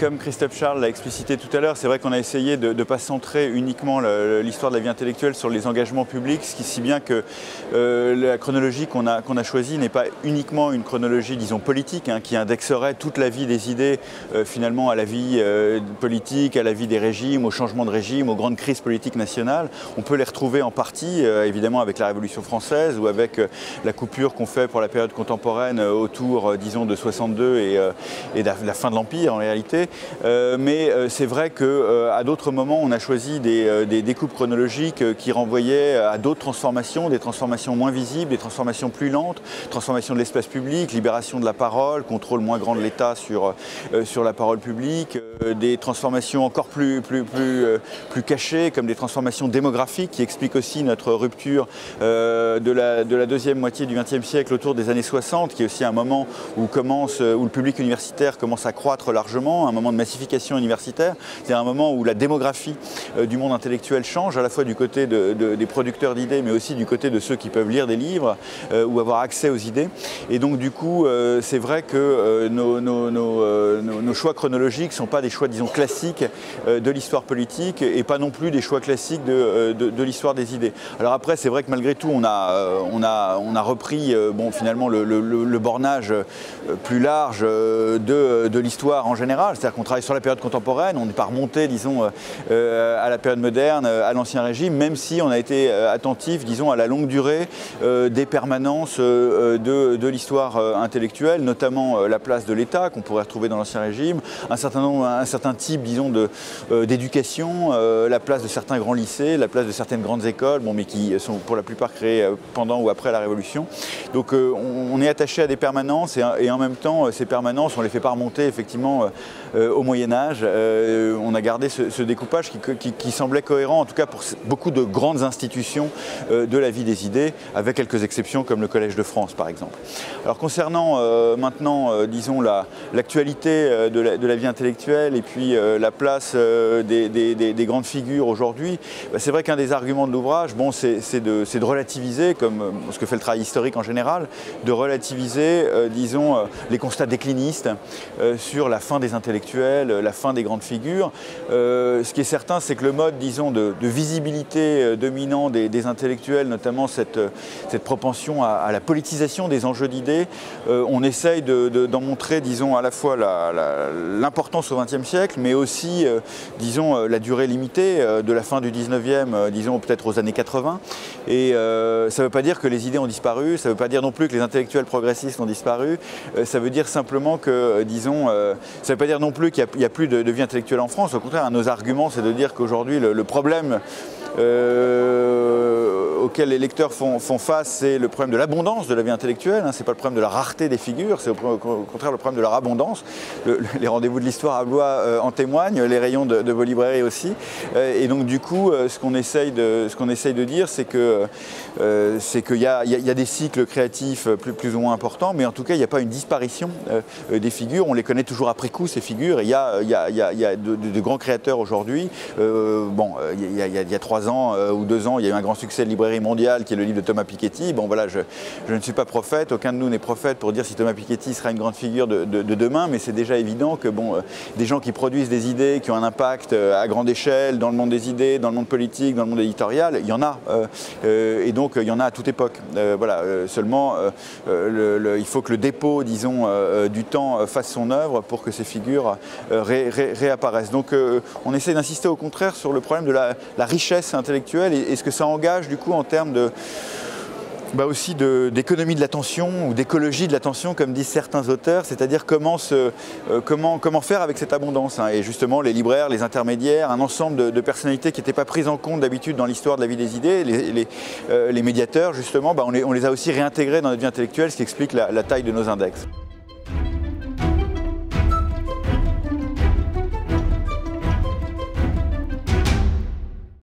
Comme Christophe Charles l'a explicité tout à l'heure, c'est vrai qu'on a essayé de ne pas centrer uniquement l'histoire de la vie intellectuelle sur les engagements publics, ce qui si bien que la chronologie qu'on a choisie n'est pas uniquement une chronologie, disons, politique, qui indexerait toute la vie des idées finalement à la vie politique, à la vie des régimes, au changement de régime, aux grandes crises politiques nationales. On peut les retrouver en partie, évidemment, avec la Révolution française ou avec la coupure qu'on fait pour la période contemporaine autour, disons, de 62 et de la fin de l'Empire en réalité. Mais c'est vrai qu'à d'autres moments, on a choisi des découpes chronologiques qui renvoyaient à d'autres transformations, des transformations moins visibles, des transformations plus lentes, transformation de l'espace public, libération de la parole, contrôle moins grand de l'État sur la parole publique, des transformations encore plus cachées, comme des transformations démographiques qui expliquent aussi notre rupture de la deuxième moitié du XXe siècle autour des années 60, qui est aussi un moment où le public universitaire commence à croître largement, un moment de massification universitaire, c'est un moment où la démographie du monde intellectuel change, à la fois du côté des producteurs d'idées, mais aussi du côté de ceux qui peuvent lire des livres ou avoir accès aux idées. Et donc du coup, c'est vrai que nos choix chronologiques ne sont pas des choix, disons, classiques de l'histoire politique et pas non plus des choix classiques de l'histoire des idées. Alors après, c'est vrai que malgré tout, on a repris finalement le bornage plus large de l'histoire en général, c'est-à-dire qu'on travaille sur la période contemporaine, on n'est pas remonté, disons, à la période moderne, à l'Ancien Régime, même si on a été attentif, disons, à la longue durée des permanences de l'histoire intellectuelle, notamment la place de l'État qu'on pourrait retrouver dans l'Ancien Régime, un certain type, disons, d'éducation, la place de certains grands lycées, la place de certaines grandes écoles, mais qui sont pour la plupart créées pendant ou après la Révolution. Donc on est attaché à des permanences et en même temps, ces permanences, on ne les fait pas remonter effectivement au Moyen-Âge. On a gardé ce découpage qui semblait cohérent, en tout cas pour beaucoup de grandes institutions de la vie des idées, avec quelques exceptions comme le Collège de France par exemple. Alors concernant maintenant, disons, l'actualité de la vie intellectuelle et puis la place des grandes figures aujourd'hui, c'est vrai qu'un des arguments de l'ouvrage, c'est de relativiser, comme ce que fait le travail historique en général, de relativiser, disons, les constats déclinistes sur la fin des intellectuels, la fin des grandes figures. Ce qui est certain, c'est que le mode, disons, de visibilité dominant des intellectuels, notamment cette propension à la politisation des enjeux d'idées, on essaye d'en montrer, disons, à la fois l'importance au XXe siècle, mais aussi, disons, la durée limitée de la fin du XIXe, disons, peut-être aux années 80. Et ça ne veut pas dire que les idées ont disparu, ça ne veut pas dire non plus que les intellectuels progressistes ont disparu, ça veut dire simplement que, disons, ça ne veut pas dire non plus qu'il n'y a plus de vie intellectuelle en France. Au contraire, nos arguments, c'est de dire qu'aujourd'hui, le problème auquel les lecteurs font face, c'est le problème de l'abondance de la vie intellectuelle, c'est pas le problème de la rareté des figures, c'est au contraire le problème de leur abondance. Les rendez-vous de l'histoire à Blois en témoignent, les rayons de vos librairies aussi. Et donc du coup, ce qu'on essaye de dire, c'est qu'il y a des cycles créatifs plus ou moins importants, mais en tout cas, il n'y a pas une disparition des figures. On les connaît toujours après coup, ces figures. Et il y a de grands créateurs aujourd'hui. Il y a 3 ans ou 2 ans, il y a eu un grand succès de librairie mondiale qui est le livre de Thomas Piketty. Bon voilà, je ne suis pas prophète, aucun de nous n'est prophète pour dire si Thomas Piketty sera une grande figure de demain, mais c'est déjà évident que des gens qui produisent des idées, qui ont un impact à grande échelle dans le monde des idées, dans le monde politique, dans le monde éditorial, il y en a. Et donc il y en a à toute époque. Seulement, il faut que le dépôt, disons, du temps fasse son œuvre pour que ces figures réapparaissent. Donc on essaie d'insister au contraire sur le problème de la richesse intellectuelle et ce que ça engage du coup en termes aussi d'économie de l'attention ou d'écologie de l'attention, comme disent certains auteurs, c'est-à-dire comment faire avec cette abondance. Et justement, les libraires, les intermédiaires, un ensemble de personnalités qui n'étaient pas prises en compte d'habitude dans l'histoire de la vie des idées, les médiateurs, justement, on les a aussi réintégrés dans notre vie intellectuelle, ce qui explique la taille de nos index.